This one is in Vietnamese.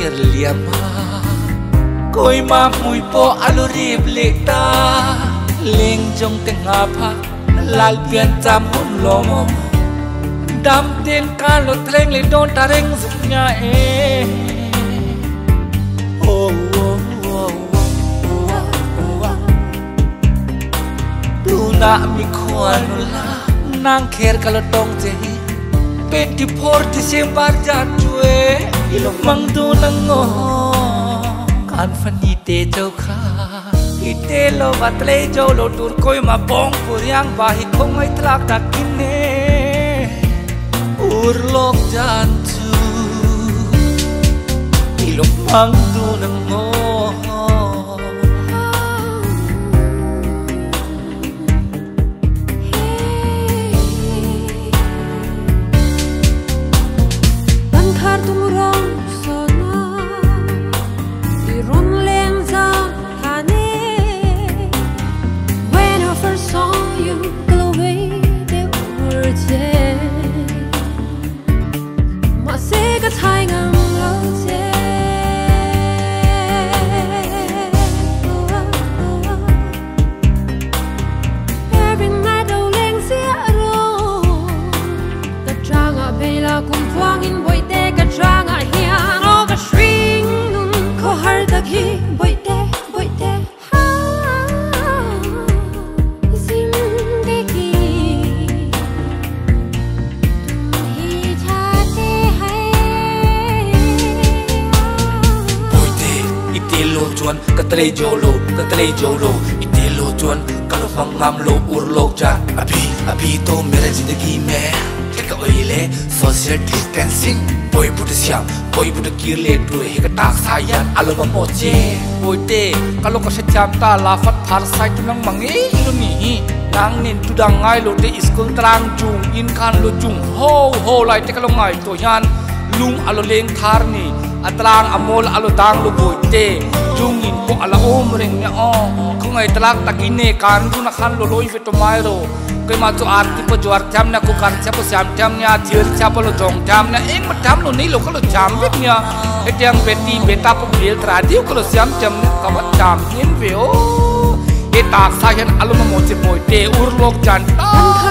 ker liama koi ma mui po alurib lekta leng jong tenga pha lal pian cham hom lomo dam ten ka lo tleng le don tareng zuknya tu na mi khwanula nang kher kalo tong je 24 Desember jatwe ilong mang du nango kan fani te jau kha ite lo batle jo lo tur koi ma bong puryang bahi khong ai tlak takine urlok jantu ilong mang du nango Katlay jolo ite lo chuan kalo mangam lo urlok ja abhi to mera zindagi mein theka oile social distancing boy put siam boy put kirle tu he ka tak sayan aloma moche boite kalo ka secham ta la fat phar sai tu nang mangi ilumi nang nin tu dang ngai lo te school trang chung in khan lo chung ho lai te kalo ngai to yan lung alo leng thar ni atrang amol alo dang lo boite jungin po ala ring nya kung ay talak takine kan du na khan lo loi veto mairo kai ma chu arti po jwar jam na ko kan cha po sam jam nya thir cha po lo jong jam na eng ma jam lo nei lo ko lo jam vek nya etiang beti beta po bil tradiu ko lo sam jam ka ma jam nin veo e tak sa hen aluma mo che boy te urlok jan ta